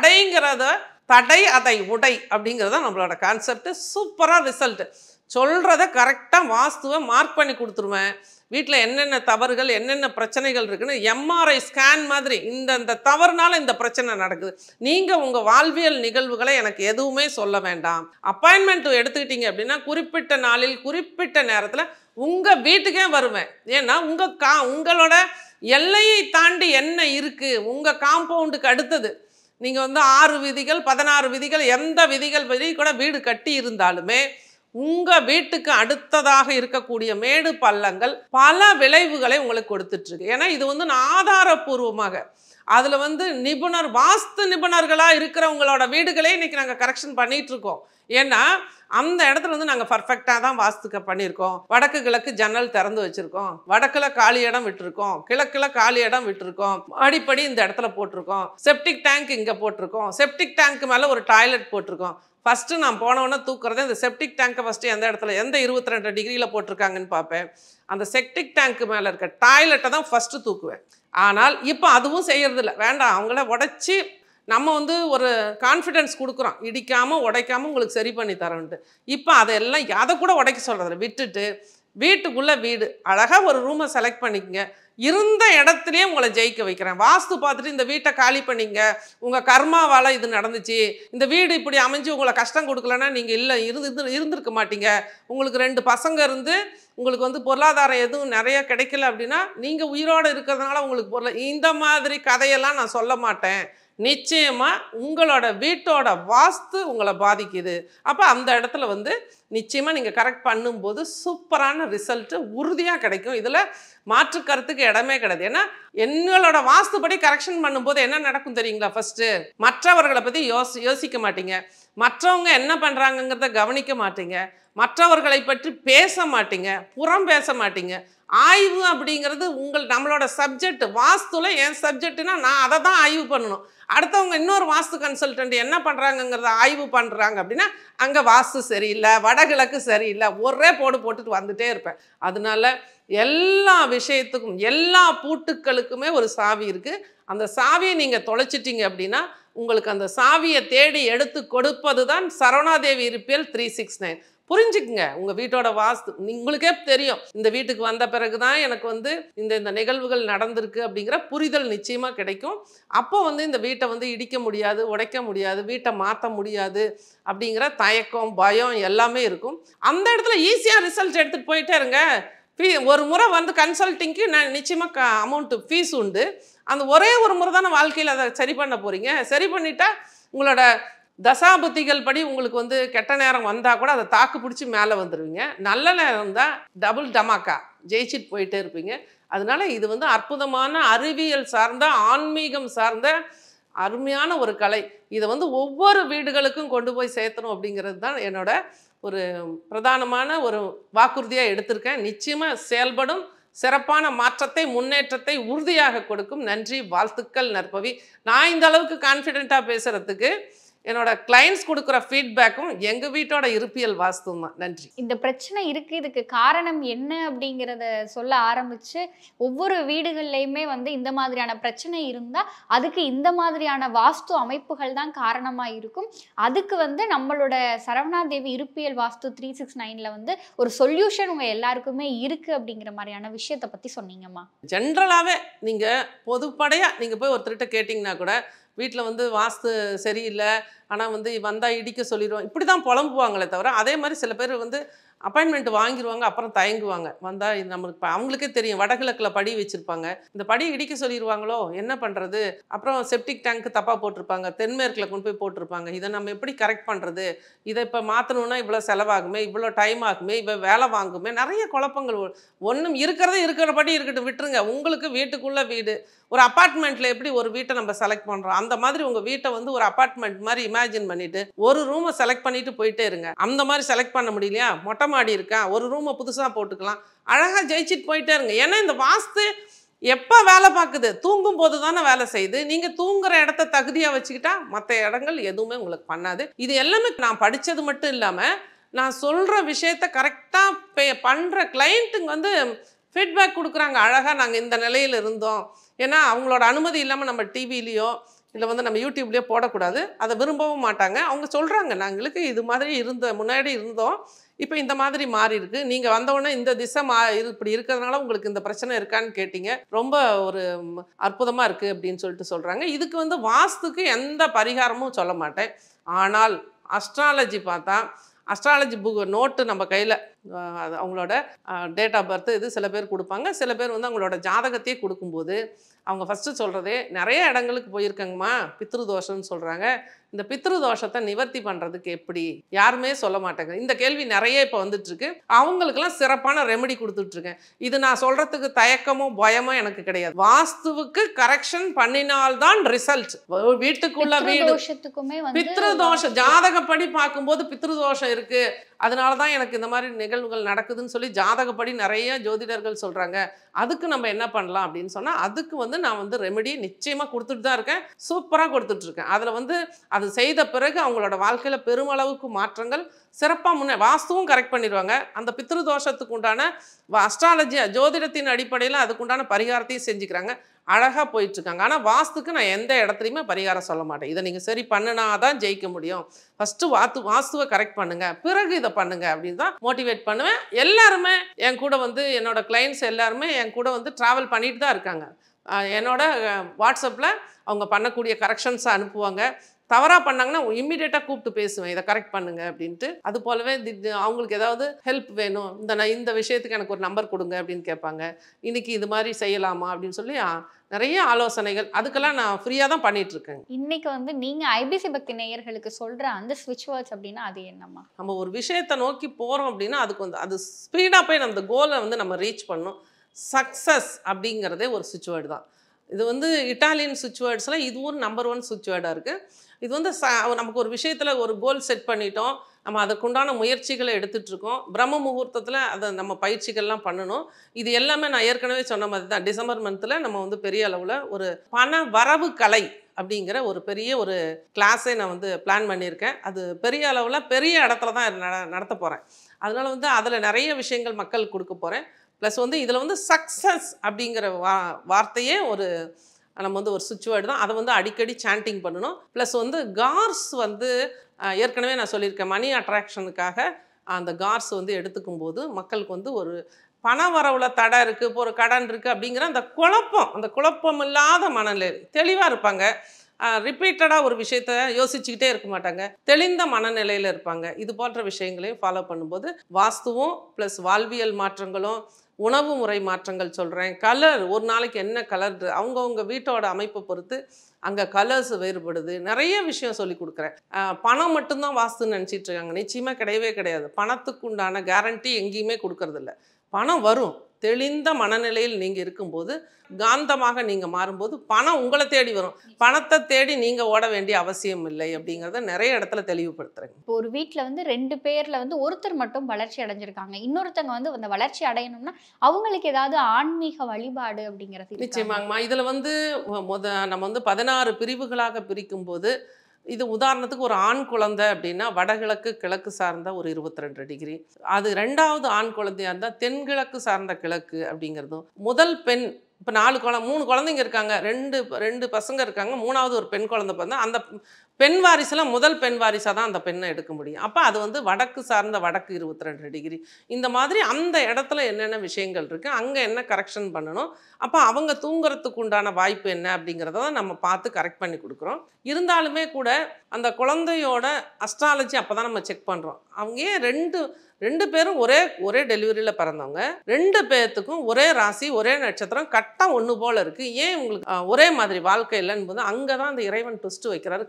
[SPEAKER 3] தடை அதை உடை அப்படிங்கிறது தான் நம்மளோட கான்செப்ட். சூப்பராக ரிசல்ட் சொல்கிறத கரெக்டாக வாஸ்துவை மார்க் பண்ணி கொடுத்துருவேன். வீட்டில் என்னென்ன தவறுகள் என்னென்ன பிரச்சனைகள் இருக்குன்னு எம்ஆர்ஐ ஸ்கேன் மாதிரி இந்த தவறுனால இந்த பிரச்சனை நடக்குது. நீங்கள் உங்கள் வாழ்வியல் நிகழ்வுகளை எனக்கு எதுவுமே சொல்ல வேண்டாம். அப்பாயின்மெண்ட் எடுத்துக்கிட்டீங்க அப்படின்னா குறிப்பிட்ட நாளில் குறிப்பிட்ட நேரத்தில் உங்கள் வீட்டுக்கே வருவேன். ஏன்னா உங்களோட எல்லையை தாண்டி என்ன இருக்குது உங்கள் காம்பவுண்டுக்கு அடுத்தது. நீங்கள் வந்து 6 விதிகள் 16 விதிகள் எந்த விதிகள் படி கூட வீடு கட்டி இருந்தாலுமே உங்கள் வீட்டுக்கு அடுத்ததாக இருக்கக்கூடிய மேடு பள்ளங்கள் பல விளைவுகளை உங்களுக்கு கொடுத்துட்ருக்கு. ஏன்னா இது வந்து நான் ஆதாரபூர்வமாக அதில் வந்து வாஸ்து நிபுணர்களாக இருக்கிறவங்களோட வீடுகளே இன்றைக்கி நாங்கள் கரெக்ஷன் பண்ணிகிட்ருக்கோம். ஏன்னா அந்த இடத்துல வந்து நாங்கள் பர்ஃபெக்டாக தான் வாஸ்துக்க பண்ணியிருக்கோம். வடக்கு கிழக்கு ஜன்னல் திறந்து வச்சுருக்கோம், வடக்கில் காலி இடம் விட்டுருக்கோம், கிழக்கில் காலி இடம் விட்டுருக்கோம், அடிப்படி இந்த இடத்துல போட்டிருக்கோம், செப்டிக் டேங்க் இங்கே போட்டிருக்கோம், செப்டிக் டேங்க் மேலே ஒரு டாய்லெட் போட்டிருக்கோம். ஃபஸ்ட்டு நான் போனவொன்னே தூக்குறதே இந்த செப்டிக் டேங்கை ஃபஸ்ட்டு எந்த இடத்துல எந்த 22 டிகிரியில் போட்டிருக்காங்கன்னு பார்ப்பேன். அந்த செப்டிக் டேங்க்கு மேலே இருக்க டாய்லெட்டை தான் ஃபஸ்ட்டு தூக்குவேன். ஆனால் இப்போ அதுவும் செய்யறதில்ல. வேண்டாம், அவங்கள உடைச்சி நம்ம வந்து ஒரு கான்ஃபிடென்ஸ் கொடுக்குறோம், இடிக்காமல் உடைக்காமல் உங்களுக்கு சரி பண்ணி தரோன்ட்டு. இப்போ அதை கூட உடைக்க சொல்கிறதில்ல. விட்டுட்டு வீட்டுக்குள்ளே வீடு அழகாக ஒரு ரூமை செலக்ட் பண்ணிக்கங்க. இருந்த இடத்துலையே உங்களை ஜெயிக்க வைக்கிறேன். வாஸ்து பார்த்துட்டு இந்த வீட்டை காலி பண்ணிங்க, உங்கள் கர்மாவால் இது நடந்துச்சு, இந்த வீடு இப்படி அமைஞ்சு உங்களை கஷ்டம் கொடுக்கலன்னா நீங்கள் இருந்திருக்க மாட்டீங்க. உங்களுக்கு 2 பசங்க இருந்து உங்களுக்கு வந்து பொருளாதாரம் எதுவும் நிறைய கிடைக்கல அப்படின்னா நீங்கள் உயிரோடு இருக்கிறதுனால உங்களுக்கு இந்த மாதிரி கதையெல்லாம் நான் சொல்ல மாட்டேன். நிச்சயமாக உங்களோட வீட்டோட வாஸ்து உங்களை பாதிக்குது. அப்போ அந்த இடத்துல வந்து நிச்சயமாக நீங்கள் கரெக்ட் பண்ணும்போது சூப்பரான ரிசல்ட்டு உறுதியாக கிடைக்கும். இதில் மாற்று கருத்துக்கு இடமே கிடையாது. ஏன்னா எங்களோட வாஸ்துபடி கரெக்ஷன் பண்ணும்போது என்ன நடக்கும் தெரியுங்களா? ஃபஸ்ட்டு மற்றவர்களை பற்றி யோசிக்க மாட்டீங்க, மற்றவங்க என்ன பண்ணுறாங்கங்கிறத கவனிக்க மாட்டீங்க, மற்றவர்களை பற்றி பேச மாட்டீங்க, புறம் பேச மாட்டீங்க. ஆய்வு அப்படிங்கிறது நம்மளோட சப்ஜெக்ட். வாஸ்துல என் சப்ஜெக்ட்னா நான் அதை தான் ஆய்வு பண்ணணும். அடுத்தவங்க இன்னொரு வாஸ்து கன்சல்டன்ட் என்ன பண்ணுறாங்கங்கிறத ஆய்வு பண்ணுறாங்க அப்படின்னா அங்கே வாஸ்து சரியில்லை, வடகிழக்கு சரியில்லை, ஒரே போட்டுட்டு வந்துட்டே இருப்பேன். அதனால எல்லா விஷயத்துக்கும் எல்லா பூட்டுக்களுக்குமே ஒரு சாவி இருக்குது. அந்த சாவியை நீங்கள் தொலைச்சிட்டிங்க அப்படின்னா உங்களுக்கு அந்த சாவியை தேடி எடுத்து கொடுப்பது தான் சரவணாதேவி இருப்பியல் 369. புரிஞ்சுக்குங்க. உங்கள் வீட்டோட வாஸ்து உங்களுக்கே தெரியும். இந்த வீட்டுக்கு வந்த பிறகு தான் எனக்கு வந்து இந்த நிகழ்வுகள் நடந்திருக்கு அப்படிங்கிற புரிதல் நிச்சயமாக கிடைக்கும். அப்போ வந்து இந்த வீட்டை வந்து இடிக்க முடியாது, உடைக்க முடியாது, வீட்டை மாற்ற முடியாது அப்படிங்கிற தயக்கம், பயம் எல்லாமே இருக்கும். அந்த இடத்துல ஈஸியாக ரிசல்ட் எடுத்துகிட்டு போயிட்டே இருங்க. ஒரு முறை வந்து கன்சல்ட்டிங்க்கு நான் நிச்சயமாக அமௌண்ட்டு ஃபீஸ் உண்டு. அந்த ஒரே ஒரு முறை தானே வாழ்க்கையில் அதை சரி பண்ண போகிறீங்க. சரி பண்ணிட்டா உங்களோட தசாபுத்திகள் படி உங்களுக்கு வந்து கெட்ட நேரம் வந்தால் கூட அதை தாக்கு பிடிச்சி மேலே வந்துடுவீங்க. நல்ல நேரம் தான் டபுள் டமாக்கா ஜெயிச்சிட்டு போயிட்டே இருப்பீங்க. அதனால இது வந்து அற்புதமான அறிவியல் சார்ந்த, ஆன்மீகம் சார்ந்த அருமையான ஒரு கலை. இதை வந்து ஒவ்வொரு வீடுகளுக்கும் கொண்டு போய் சேர்த்தணும் அப்படிங்கிறது தான் என்னோட ஒரு பிரதானமான ஒரு வாக்குறுதியாக எடுத்திருக்கேன். நிச்சயமாக செயல்படும். சிறப்பான மாற்றத்தை, முன்னேற்றத்தை உறுதியாக கொடுக்கும். நன்றி, வாழ்த்துக்கள் நற்பவி. நான் இந்த அளவுக்கு கான்ஃபிடென்ட்டாக பேசுகிறதுக்கு என்னோட கிளைண்ட்ஸ் கொடுக்குற ஃபீட்பேக்கும் எங்கள் வீட்டோட இருப்பியல் வாஸ்துவும் தான். நன்றி.
[SPEAKER 4] இந்த பிரச்சனை இருக்குது, இதுக்கு காரணம் என்ன அப்படிங்கிறத சொல்ல ஆரம்பித்து ஒவ்வொரு வீடுகள்லையுமே வந்து இந்த மாதிரியான பிரச்சனை இருந்தால் அதுக்கு இந்த மாதிரியான வாஸ்து அமைப்புகள் தான் காரணமாக இருக்கும். அதுக்கு வந்து நம்மளோட சரவணாதேவி இருப்பியல் வாஸ்து 369 வந்து ஒரு சொல்யூஷன் உங்கள் எல்லாருக்குமே இருக்குது அப்படிங்கிற மாதிரியான விஷயத்தை பற்றி சொன்னீங்கம்மா.
[SPEAKER 3] ஜென்ரலாகவே நீங்கள் பொதுப்படையாக நீங்கள் போய் ஒருத்தர்கிட்ட கேட்டிங்கன்னா கூட வீட்டில் வந்து வாஸ்து சரியில்லை, ஆனால் வந்து வந்தால் இடிக்க சொல்லிடுவோம், இப்படி தான் புலம்புவாங்களே தவிர, அதே மாதிரி சில பேர் வந்து அப்பாயின்மெண்ட் வாங்கிடுவாங்க, அப்புறம் தயங்குவாங்க. வந்தால் இது நம்மளுக்கு அவங்களுக்கே தெரியும், வடகிழக்கில் படி வச்சுருப்பாங்க, இந்த படி இடிக்க சொல்லிடுவாங்களோ என்ன பண்ணுறது, அப்புறம் செப்டிக் டேங்க்கு தப்பாக போட்டிருப்பாங்க, தென்மேற்கில் கொண்டு போய் போட்டிருப்பாங்க, இதை நம்ம எப்படி கரெக்ட் பண்ணுறது, இதை இப்போ மாற்றணுன்னா இவ்வளோ செலவாகுமே, இவ்வளோ டைம் ஆகுமே, இவ்வளோ வேலை வாங்குமே, நிறைய குழப்பங்கள். ஒன்றும் இருக்கிறதே இருக்கிறபடி இருக்கட்டும், விட்டுருங்க. உங்களுக்கு வீட்டுக்குள்ளே வீடு, ஒரு அப்பார்ட்மெண்ட்டில் எப்படி ஒரு வீட்டை நம்ம செலக்ட் பண்ணுறோம், அந்த மாதிரி உங்கள் வீட்டை வந்து ஒரு அப்பார்ட்மெண்ட் மாதிரி இமேஜின் பண்ணிவிட்டு ஒரு ரூமை செலக்ட் பண்ணிவிட்டு போயிட்டே இருங்க. அந்த மாதிரி செலக்ட் பண்ண முடியலையா, மொட்டை மாடி இருக்கா, ஒரு ரூமை புதுசாக போட்டுக்கலாம், அழகாக ஜெயிச்சிட்டு போயிட்டே இருங்க. ஏன்னா இந்த வாஸ்து எப்போ வேலை பார்க்குது, தூங்கும் போது தானே வேலை செய்யுது. நீங்கள் தூங்குற இடத்த தகுதியாக வச்சுக்கிட்டா மற்ற இடங்கள் எதுவுமே உங்களுக்கு பண்ணாது. இது எல்லாமே நான் படித்தது மட்டும் இல்லாமல் நான் சொல்கிற விஷயத்த கரெக்டாக பண்ணுற கிளைண்ட்டுங்க வந்து ஃபீட்பேக் கொடுக்குறாங்க. அழகாக நாங்கள் இந்த நிலையில் இருந்தோம். ஏன்னா அவங்களோட அனுமதி இல்லாமல் நம்ம டிவிலேயோ இல்லை வந்து நம்ம யூடியூப்லேயோ போடக்கூடாது, அதை விரும்பவும் மாட்டாங்க. அவங்க சொல்கிறாங்க, நாங்களுக்கு இது மாதிரி முன்னாடி இருந்தோம், இப்போ இந்த மாதிரி மாறி இருக்கு, நீங்கள் வந்தவுடனே இந்த திசை இப்படி இருக்கிறதுனால உங்களுக்கு இந்த பிரச்சனை இருக்கான்னு கேட்டீங்க, ரொம்ப ஒரு அற்புதமாக இருக்குது அப்படின்னு சொல்லிட்டு சொல்கிறாங்க. இதுக்கு வந்து வாஸ்துக்கு எந்த பரிகாரமும் சொல்ல மாட்டேன். ஆனால் அஸ்ட்ராலஜி பார்த்தா, அஸ்ட்ராலஜி நோட்டு நம்ம கையில் அவங்களோட டேட் ஆஃப் பர்த் இது சில பேர் கொடுப்பாங்க. சில பேர் வந்து அவங்களோட ஜாதகத்தையே கொடுக்கும்போது அவங்க ஃபஸ்ட்டு சொல்கிறதே, நிறைய இடங்களுக்கு போயிருக்கங்கம்மா பித்ரு தோஷம்னு சொல்கிறாங்க, இந்த பித்ரு தோஷத்தை நிவர்த்தி பண்ணுறதுக்கு எப்படி, யாருமே சொல்ல மாட்டாங்க. இந்த கேள்வி நிறைய இப்போ வந்துட்டுருக்கு. அவங்களுக்கெல்லாம் சிறப்பான ரெமெடி கொடுத்துட்ருக்கேன். இது நான் சொல்கிறதுக்கு தயக்கமோ பயமோ எனக்கு கிடையாது. வாஸ்துவுக்கு கரெக்ஷன் பண்ணினால்தான் ரிசல்ட். வீட்டுக்குள்ள வீடு பித்ரு தோஷம் ஜாதகப்படி பார்க்கும்போது பித்ரு தோஷம் இருக்குது, அதனால தான் எனக்கு இந்த மாதிரி நிகழ்வுகள் நடக்குதுன்னு சொல்லி ஜாதகப்படி நிறைய ஜோதிடர்கள் சொல்கிறாங்க. அதுக்கு நம்ம என்ன பண்ணலாம் அப்படின்னு சொன்னால், அதுக்கு வந்து நான் வந்து ரெமெடி நிச்சயமாக கொடுத்துட்டு தான் இருக்கேன், சூப்பராக கொடுத்துட்ருக்கேன். அதில் வந்து அது செய்த பிறகு அவங்களோட வாழ்க்கையில் பெருமளவுக்கு மாற்றங்கள் சிறப்பாக வாஸ்துவும் கரெக்ட் பண்ணிடுவாங்க. அந்த பித்ரு தோஷத்துக்கு உண்டான அஸ்ட்ராலஜி ஜோதிடத்தின் அடிப்படையில் அதுக்குண்டான பரிகாரத்தையும் செஞ்சுக்கிறாங்க, அழகாக போயிட்டுருக்காங்க. ஆனால் வாஸ்துக்கு நான் எந்த இடத்துலையுமே பரிகாரம் சொல்ல மாட்டேன். இதை நீங்கள் சரி பண்ணினா தான் ஜெயிக்க முடியும், ஃபஸ்ட்டு வாஸ்துவை கரெக்ட் பண்ணுங்கள், பிறகு இதை பண்ணுங்கள் அப்படின்னு தான் மோட்டிவேட் பண்ணுவேன். எல்லாருமே என் கூட வந்து என்னோட கிளைண்ட்ஸ் எல்லாருமே என் கூட வந்து ட்ராவல் பண்ணிட்டு தான் இருக்காங்க. என்னோட வாட்ஸ்அப்பில் அவங்க பண்ணக்கூடிய கரெக்ஷன்ஸை அனுப்புவாங்க. தவறாக பண்ணாங்கன்னா இம்மிடியேட்டாக கூப்பிட்டு பேசுவேன், இதை கரெக்ட் பண்ணுங்க அப்படின்ட்டு. அது போலவே அவங்களுக்கு ஏதாவது ஹெல்ப் வேணும், இந்த விஷயத்துக்கு எனக்கு ஒரு நம்பர் கொடுங்க அப்படின்னு கேட்பாங்க. இன்றைக்கி இது மாதிரி செய்யலாமா அப்படின்னு சொல்லி நிறைய ஆலோசனைகள், அதுக்கெல்லாம் நான் ஃப்ரீயாக தான் பண்ணிகிட்ருக்கேன்.
[SPEAKER 4] இன்றைக்கி வந்து நீங்கள் ஐபிசி பக்தி நேயர்களுக்கு சொல்கிற அந்த ஸ்விட்ச் வேர்ட்ஸ் அப்படின்னா அது என்னம்மா?
[SPEAKER 3] நம்ம ஒரு விஷயத்தை நோக்கி போகிறோம் அப்படின்னா அதுக்கு வந்து அது ஸ்பீடாக போய் அந்த கோலை வந்து நம்ம ரீச் பண்ணணும். சக்ஸஸ் அப்படிங்கிறதே ஒரு ஸ்விட்ச் வேர்டு தான். இது வந்து இட்டாலியன் ஸ்விட்ச் வேர்ட்ஸில் இதுவும் நம்பர் 1 ஸ்விட்ச் வேர்டாக இருக்குது. இது வந்து நமக்கு ஒரு விஷயத்தில் ஒரு கோல் செட் பண்ணிட்டோம், நம்ம அதுக்குண்டான முயற்சிகளை எடுத்துகிட்ருக்கோம். பிரம்ம முகூர்த்தத்தில் அதை நம்ம பயிற்சிகள்லாம் பண்ணணும். இது எல்லாமே நான் ஏற்கனவே சொன்ன மாதிரி தான். டிசம்பர் மந்தில் நம்ம வந்து பெரிய அளவில் ஒரு பண வரவு கலை அப்படிங்கிற ஒரு பெரிய ஒரு கிளாஸை நான் வந்து பிளான் பண்ணியிருக்கேன். அது பெரிய அளவில் பெரிய இடத்துல தான் நடத்த போகிறேன். அதனால் வந்து அதில் நிறைய விஷயங்கள் மக்களுக்கு கொடுக்க போகிறேன். ப்ளஸ் வந்து இதில் வந்து சக்ஸஸ் அப்படிங்கிற வார்த்தையே ஒரு நம்ம வந்து ஒரு ஸ்விட்ச் வேர்டு தான். அதை வந்து அடிக்கடி சாண்டிங் பண்ணணும். ப்ளஸ் வந்து கார்ஸ் வந்து ஏற்கனவே நான் சொல்லியிருக்கேன், மணி அட்ராக்ஷனுக்காக அந்த கார்ஸ் வந்து எடுத்துக்கும் போது மக்களுக்கு வந்து ஒரு பண வரவுல தடை இருக்குது, இப்போ ஒரு கடன் இருக்குது அப்படிங்கிற அந்த குழப்பம் இல்லாத மனநிலை தெளிவாக இருப்பாங்க. ரிப்பீட்டடாக ஒரு விஷயத்த யோசிச்சுக்கிட்டே இருக்க மாட்டாங்க, தெளிந்த மனநிலையில் இருப்பாங்க. இது போன்ற விஷயங்களையும் ஃபாலோ பண்ணும்போது வாஸ்துவும் ப்ளஸ் வாழ்வியல் மாற்றங்களும் உணவு முறை மாற்றங்கள் சொல்கிறேன். கலர், ஒரு நாளைக்கு என்ன கலர், அவங்கவுங்க வீட்டோட அமைப்பை பொறுத்து அங்கே கலர்ஸ் வேறுபடுது. நிறைய விஷயம் சொல்லி கொடுக்குறேன். பணம் மட்டும்தான் வாஸ்துன்னு நினச்சிட்டு இருக்காங்க. நிச்சயமாக கிடையவே கிடையாது. பணத்துக்கு உண்டான கேரண்டி எங்கேயுமே கொடுக்கறதில்ல. பணம் வரும். தெளிந்த மனநிலையில் நீங்கள் இருக்கும்போது, காந்தமாக நீங்கள் மாறும்போது பணம் உங்களை தேடி வரும். பணத்தை தேடி நீங்கள் ஓட வேண்டிய அவசியம் இல்லை அப்படிங்கிறத நிறைய இடத்துல தெளிவுபடுத்துறேங்க.
[SPEAKER 4] இப்போ ஒரு வீட்டில் வந்து 2 பேரில் வந்து ஒருத்தர் மட்டும் வளர்ச்சி அடைஞ்சிருக்காங்க, இன்னொருத்தங்க வந்து அந்த வளர்ச்சி அடையணும்னா அவங்களுக்கு ஏதாவது ஆன்மீக வழிபாடு அப்படிங்கிறது?
[SPEAKER 3] நிச்சயமாங்கம்மா. இதில் வந்து நம்ம வந்து 16 பிரிவுகளாக பிரிக்கும் போது, இது உதாரணத்துக்கு ஒரு ஆண் குழந்தை அப்படின்னா வடகிழக்கு கிழக்கு சார்ந்த ஒரு 22 டிகிரி, அது 2வது ஆண் குழந்தையாக இருந்தால் தென்கிழக்கு சார்ந்த கிழக்கு அப்படிங்கிறதும், முதல் பெண் இப்போ 3 குழந்தைங்க இருக்காங்க, 2 பசங்க இருக்காங்க, 3வது ஒரு பெண் குழந்தை பிறந்தா அந்த பெண் வாரிசில் முதல் பெண் வாரிசாக தான் அந்த பெண்ணை எடுக்க முடியும். அப்போ அது வந்து வடக்கு சார்ந்த வடக்கு 22 டிகிரி. இந்த மாதிரி அந்த இடத்துல என்னென்ன விஷயங்கள் இருக்குது, அங்கே என்ன கரெக்ஷன் பண்ணணும், அப்போ அவங்க தூங்குறதுக்கு உண்டான வாய்ப்பு என்ன அப்படிங்கிறத தான் நம்ம பார்த்து கரெக்ட் பண்ணி கொடுக்குறோம். இருந்தாலுமே கூட அந்த குழந்தையோட அஸ்ட்ராலஜி அப்போ தான் நம்ம செக் பண்ணுறோம். அவங்க ஏன் ரெண்டு பேரும் ஒரே டெலிவரியில் பிறந்தவங்க, 2 பேர்த்துக்கும் ஒரே ராசி ஒரே நட்சத்திரம் கட்டம் ஒன்று போல் இருக்குது, ஏன் உங்களுக்கு ஒரே மாதிரி வாழ்க்கை இல்லைன்னு போது அங்கே தான் அந்த இறைவன் ட்விஸ்ட் வைக்கிறாரு.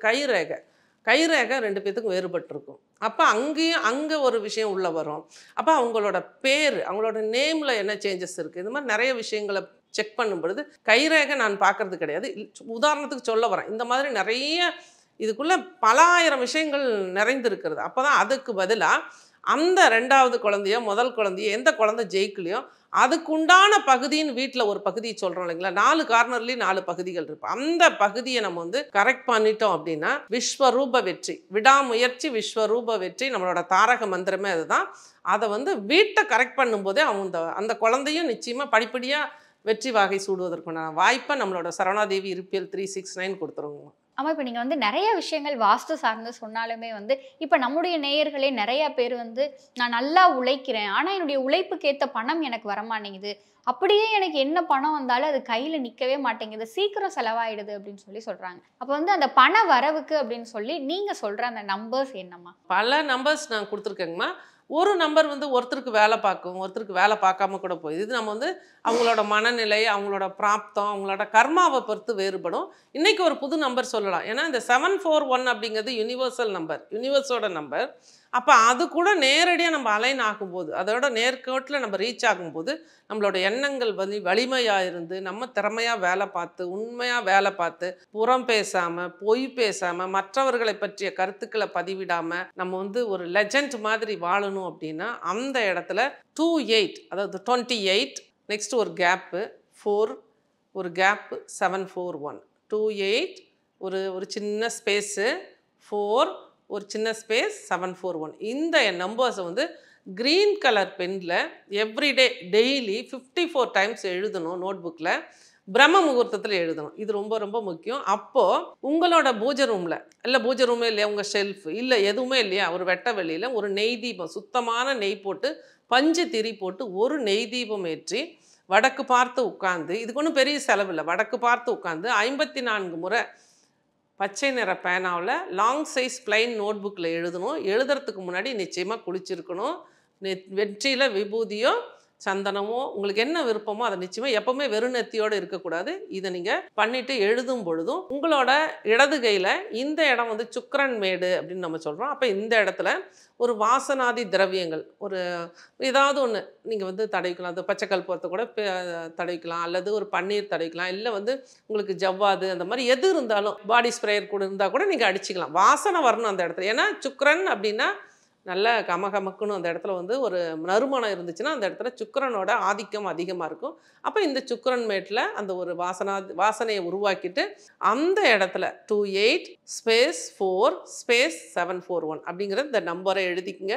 [SPEAKER 3] கைரேகை 2 பேர்த்துக்கும் வேறுபட்டிருக்கும். அப்போ அங்கே ஒரு விஷயம் உள்ளே வரும். அப்போ அவங்களோட பேர், அவங்களோட நேமில் என்ன சேஞ்சஸ் இருக்குது, இது மாதிரி நிறைய விஷயங்களை செக் பண்ணும் பொழுது கைரேகை நான் பார்க்கறது கிடையாது. உதாரணத்துக்கு சொல்ல வரேன், இந்த மாதிரி நிறைய இதுக்குள்ளே பல ஆயிரம் விஷயங்கள் நிறைந்திருக்கிறது. அப்போ தான் அதுக்கு பதிலாக அந்த 2வது குழந்தையோ முதல் குழந்தையோ எந்த குழந்தை ஜெயிக்கலையோ அதுக்குண்டான பகுதின்னு வீட்டில் ஒரு பகுதியை சொல்கிறோம் இல்லைங்களா, 4 கார்னர்லேயும் 4 பகுதிகள் இருக்கும். அந்த பகுதியை நம்ம வந்து கரெக்ட் பண்ணிட்டோம் அப்படின்னா விஸ்வரூப வெற்றி, விடாமுயற்சி விஸ்வரூப வெற்றி, நம்மளோட தாரக மந்திரமே அதுதான். அதை வந்து வீட்டை கரெக்ட் பண்ணும்போதே அந்த குழந்தையும் நிச்சயமாக படிப்படியாக வெற்றி வாகை சூடுவதற்கான வாய்ப்பை நம்மளோட சரவணாதேவி இருப்பியல் 369 கொடுத்துருவோம்.
[SPEAKER 4] ஆமாம், இப்போ நீங்கள் வந்து நிறைய விஷயங்கள் வாஸ்து சார்ந்து சொன்னாலுமே வந்து இப்போ நம்முடைய நேயர்களே நிறைய பேர் வந்து நான் நல்லா உழைக்கிறேன், ஆனால் என்னுடைய உழைப்புக்கேற்ற பணம் எனக்கு வரமாட்டேங்குது, அப்படியே எனக்கு என்ன பணம் வந்தாலும் அது கையில் நிற்கவே மாட்டேங்குது, சீக்கிரம் செலவாயிடுது அப்படின்னு சொல்கிறாங்க. அப்போ வந்து அந்த பண வரவுக்கு அப்படின்னு சொல்லி நீங்கள் சொல்கிற அந்த நம்பர்ஸ் என்னம்மா?
[SPEAKER 3] பல நம்பர்ஸ் நான் கொடுத்துருக்கேங்கம்மா. ஒரு நம்பர் வந்து ஒருத்தருக்கு வேலை பார்க்கும், ஒருத்தருக்கு வேலை பார்க்காம கூட போகுது. இது நம்ம வந்து அவங்களோட மனநிலை, அவங்களோட பிராப்தம், அவங்களோட கர்மாவை பொறுத்து வேறுபடும். இன்றைக்கி ஒரு புது நம்பர் சொல்லலாம். ஏன்னா இந்த 741 அப்படிங்கிறது யூனிவர்சல் நம்பர், யூனிவர்ஸோட நம்பர். அப்போ அது கூட நேரடியாக நம்ம அலைன் ஆகும்போது, அதோட நேர்கோட்டில் நம்ம ரீச் ஆகும்போது நம்மளோட எண்ணங்கள் வலிமையாக இருந்து நம்ம திறமையாக வேலை பார்த்து, உண்மையாக வேலை பார்த்து, புறம் பேசாமல் பொய் பேசாமல் மற்றவர்களை பற்றிய கருத்துக்களை பதிவிடாமல் நம்ம வந்து ஒரு லெஜண்ட் மாதிரி வாழணும் அப்படின்னா அந்த இடத்துல 28, அதாவது 28, நெக்ஸ்ட் ஒரு கேப்பு 4, ஒரு கேப்பு 741, 28, ஒரு சின்ன ஸ்பேஸு 4, ஒரு சின்ன ஸ்பேஸ் 741. இந்த நம்பர்ஸை வந்து க்ரீன் கலர் பெனில் எவ்ரிடே டெய்லி 54 டைம்ஸ் எழுதணும். நோட் புக்கில் பிரம்ம முகூர்த்தத்தில் எழுதணும். இது ரொம்ப ரொம்ப முக்கியம். அப்போது உங்களோட பூஜை ரூமில் இல்லை, பூஜை ரூமே இல்லையா, உங்கள் ஷெல்ஃப் இல்லை, எதுவுமே இல்லையா, ஒரு வெட்ட வெளியில் ஒரு நெய் தீபம், சுத்தமான நெய் போட்டு பஞ்சு திரி போட்டு ஒரு நெய் தீபம் ஏற்றி வடக்கு பார்த்து உட்காந்து, இதுக்கு ஒன்றும் பெரிய செலவில்லை, வடக்கு பார்த்து உட்காந்து 54 முறை பச்சை நிற பேனாவில் லாங் சைஸ் பிளைன் நோட் புக்கில் எழுதணும். எழுதுறதுக்கு முன்னாடி நிச்சயமாக குளிச்சிருக்கணும். வெற்றியில் விபூதியோ சந்தனமோ உங்களுக்கு என்ன விருப்பமோ அதை நிச்சயமாக எப்போவுமே வெறுநெத்தியோடு இருக்கக்கூடாது. இதை நீங்கள் பண்ணிவிட்டு எழுதும் பொழுதும் உங்களோட இடது கையில் இந்த இடம் வந்து சுக்கிரன் மேடு அப்படின்னு நம்ம சொல்கிறோம். அப்போ இந்த இடத்துல ஒரு வாசனாதி திரவியங்கள் ஒரு ஏதாவது ஒன்று நீங்கள் வந்து தடவிக்கலாம். அது பச்சை கற்பூரத்தை கூட தடவிக்கலாம், அல்லது ஒரு பன்னீர் தடவிக்கலாம், இல்லை வந்து உங்களுக்கு ஜவ்வாது அந்த மாதிரி எது இருந்தாலும் பாடி ஸ்ப்ரேயர் கூட இருந்தால் கூட நீங்கள் அடிச்சிக்கலாம். வாசனை வரணும் அந்த இடத்துல. ஏன்னா சுக்கிரன் அப்படின்னா நல்ல கமகமக்குன்னு அந்த இடத்துல வந்து ஒரு நறுமணம் இருந்துச்சுன்னா அந்த இடத்துல சுக்கிரனோட ஆதிக்கம் அதிகமாக இருக்கும். அப்போ இந்த சுக்கிரன் மேட்டில் அந்த ஒரு வாசனையை உருவாக்கிட்டு அந்த இடத்துல 28 ஸ்பேஸ் 4 ஸ்பேஸ் 741 அப்படிங்கிற இந்த நம்பரை எழுதிக்குங்க.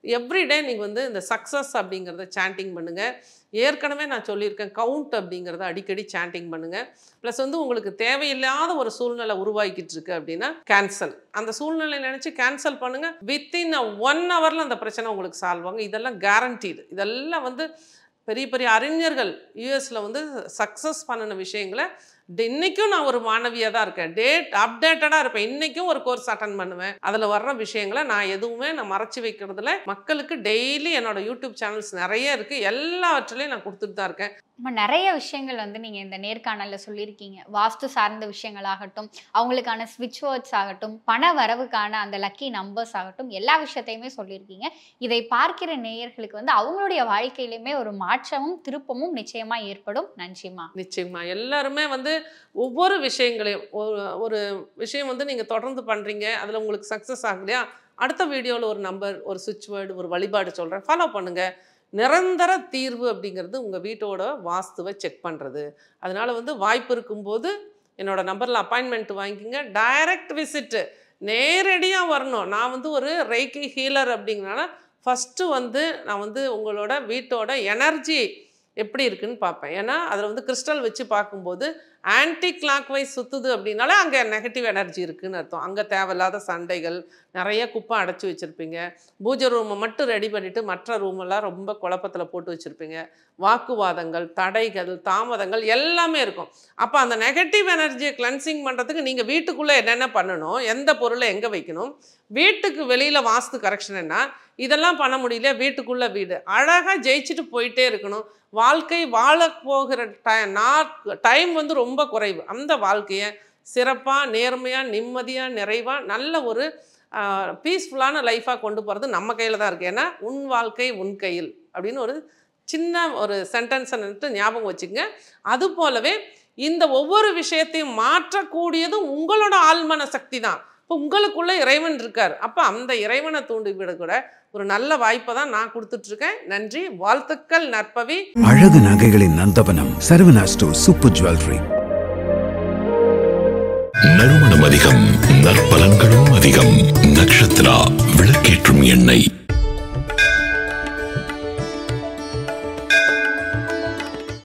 [SPEAKER 3] எவ்ரிடே நீங்கள் வந்து இந்த சக்ஸஸ் அப்படிங்கிறத சாண்டிங் பண்ணுங்கள். ஏற்கனவே நான் சொல்லியிருக்கேன், கவுண்ட் அப்படிங்கிறத அடிக்கடி சாண்டிங் பண்ணுங்கள். ப்ளஸ் வந்து உங்களுக்கு தேவையில்லாத ஒரு சூழ்நிலை உருவாக்கிட்டு இருக்கு அப்படின்னா கேன்சல். அந்த சூழ்நிலை நினச்சி கேன்சல் பண்ணுங்கள். வித்தின் 1 ஹவரில் அந்த பிரச்சனை உங்களுக்கு சால்வ் ஆகும். இதெல்லாம் கேரண்டீடு. இதெல்லாம் வந்து பெரிய பெரிய அறிஞர்கள் யூஎஸில் வந்து சக்ஸஸ் பண்ணின விஷயங்களை இன்றைக்கும் நான் ஒரு மாணவியாக தான் இருக்கேன். அப்டேட்டடாக இருப்பேன். இன்றைக்கும் ஒரு கோர்ஸ் அட்டன் பண்ணுவேன். அதில் வர்ற விஷயங்களை நான் எதுவுமே மறைச்சி வைக்கிறதுல மக்களுக்கு டெய்லி என்னோட யூடியூப் சேனல்ஸ் நிறைய இருக்குது. எல்லாவற்றிலையும் நான் கொடுத்துட்டு தான் இருக்கேன்.
[SPEAKER 4] நிறைய விஷயங்கள் வந்து நீங்கள் இந்த நேர்காணலில் சொல்லியிருக்கீங்க. வாஸ்து சார்ந்த விஷயங்களாகட்டும், அவங்களுக்கான ஸ்விட்ச் வேர்ட்ஸ் ஆகட்டும், பண வரவுக்கான அந்த லக்கி நம்பர்ஸ் ஆகட்டும், எல்லா விஷயத்தையுமே சொல்லியிருக்கீங்க. இதை பார்க்கிற நேயர்களுக்கு வந்து அவங்களுடைய வாழ்க்கையிலுமே ஒரு மாற்றமும் திருப்பமும் நிச்சயமாக ஏற்படும். நன்றிமா.
[SPEAKER 3] நிச்சயமா. எல்லாருமே வந்து ஒவ்வொரு விஷயங்களையும் ஒரு விஷயம் வந்து நீங்கள் தொடர்ந்து பண்ணுறீங்க, அதில் உங்களுக்கு சக்ஸஸ் ஆகலையா, அடுத்த வீடியோவில் ஒரு நம்பர், ஒரு சுவிட்ச் வேர்டு, ஒரு வழிபாடு சொல்கிறேன், ஃபாலோ பண்ணுங்கள். நிரந்தர தீர்வு அப்படிங்கிறது உங்கள் வீட்டோட வாஸ்துவை செக் பண்ணுறது. அதனால் வந்து வாய்ப்பு இருக்கும்போது என்னோடய நம்பரில் அப்பாயின்மெண்ட் வாங்கிக்கிங்க. டைரக்ட் விசிட்டு, நேரடியாக வரணும். நான் வந்து ஒரு ரெய்கி ஹீலர் அப்படிங்கிறனால ஃபஸ்ட்டு வந்து நான் வந்து உங்களோட வீட்டோட எனர்ஜி எப்படி இருக்குன்னு பார்ப்பேன். ஏன்னா அதில் வந்து கிறிஸ்டல் வச்சு பார்க்கும்போது ஆன்டி கிளாக் வைஸ் சுற்றுது அப்படின்னாலே அங்கே நெகட்டிவ் எனர்ஜி இருக்குதுன்னு அர்த்தம். அங்கே தேவையில்லாத சண்டைகள், நிறைய குப்பை அடைச்சி வச்சுருப்பீங்க. பூஜை ரூமை மட்டும் ரெடி பண்ணிவிட்டு மற்ற ரூமெல்லாம் ரொம்ப குழப்பத்தில் போட்டு வச்சுருப்பீங்க. வாக்குவாதங்கள், தடைகள், தாமதங்கள் எல்லாமே இருக்கும். அப்போ அந்த நெகட்டிவ் எனர்ஜியை கிளென்சிங் பண்ணுறதுக்கு நீங்கள் வீட்டுக்குள்ளே என்னென்ன பண்ணணும், எந்த பொருளை எங்கே வைக்கணும், வீட்டுக்கு வெளியில் வாஸ்து கரெக்ஷன் என்ன, இதெல்லாம் பண்ண முடியல. வீட்டுக்குள்ளே வீடு அழகாக ஜெயிச்சுட்டு போயிட்டே இருக்கணும். வாழ்க்கை வாழ போகிற டைம் வந்து ரொம்ப குறைவு. அந்த வாழ்க்கையை சிறப்பாக, நேர்மையாக, நிம்மதியாக, நிறைவாக, நல்ல ஒரு பீஸ்ஃபுல்லான லைஃபாக கொண்டு போகிறது நம்ம கையில் தான் இருக்குது. ஏன்னா உன் வாழ்க்கை உன் கையில் அப்படின்னு ஒரு சின்ன ஒரு சென்டென்ஸை ஞாபகம் வச்சுக்கங்க. அது போலவே இந்த ஒவ்வொரு விஷயத்தையும் மாற்றக்கூடியதும் உங்களோட ஆழ்மன சக்தி தான். இப்போ உங்களுக்குள்ளே இறைவன் இருக்கார். அப்போ அந்த இறைவனை தூண்டிவிட கூட ஒரு நல்ல வாய்ப்பை தான் நான் கொடுத்துட்ருக்கேன். நன்றி, வாழ்த்துக்கள். நற்பவி.
[SPEAKER 1] அழகு நகைகளின் நந்தவனம் சரவணா ஸ்டோர்ஸ் சூப்பர் ஜுவல்லரி.
[SPEAKER 2] நறுமணம் அதிகம், நற்பலன்களும் அதிகம். நக்ஷத்ரா விளக்கேற்றும் எண்ணெய்.